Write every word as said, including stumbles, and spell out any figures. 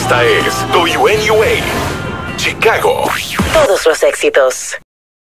Esta es W N U A Chicago. Todos los éxitos.